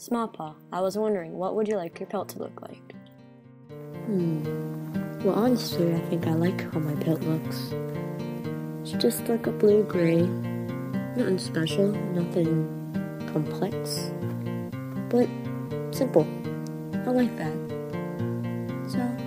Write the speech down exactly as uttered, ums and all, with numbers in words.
Smallpaw, I was wondering, what would you like your pelt to look like? Hmm. Well, honestly, I think I like how my pet looks. It's just like a blue-gray. Nothing special, nothing complex, but simple. I like that. So,